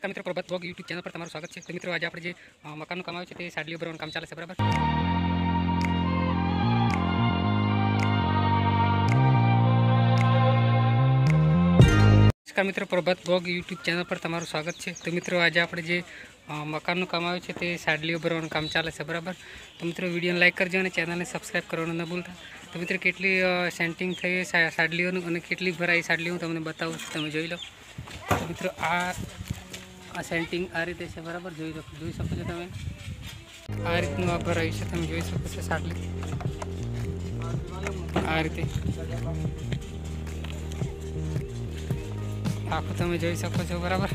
नमस्कार मित्रों, प्रभात blog YouTube channel पर તમારું સ્વાગત છે। તો મિત્રો આજે આપણે જે મકાનનું કામ આવ્યું છે તે સાડલીઓ ભરવાનું કામ ચાલે છે, બરાબર। નમસ્કાર મિત્રો, પ્રભાત બ્લોગ यूट्यूब ચેનલ પર તમારું સ્વાગત છે। તો મિત્રો આજે આપણે જે મકાનનું કામ આવ્યું છે તે સાડલીઓ ભરવાનું કામ ચાલે છે, બરાબર। તો મિત્રો વિડીયોને લાઈક કરજો અને ચેનલને સબસ્ક્રાઈબ કરવાનું ન ભૂલતા। તો મિત્રો કેટલી સેન્ટિંગ થઈ સાડલીઓનું અને કેટલી ભરાઈ સાડલીઓ હું તમને બતાવું છું, તમે જોઈ લો। તો મિત્રો આ સેન્ટિંગ આ રીતે છે, બરાબર। જોઈ શકો છો તમે, આ રીતનું આ ભરાયું છે, તમે જોઈ શકો છો સાડલી આ રીતે આખું તમે જોઈ શકો છો, બરાબર।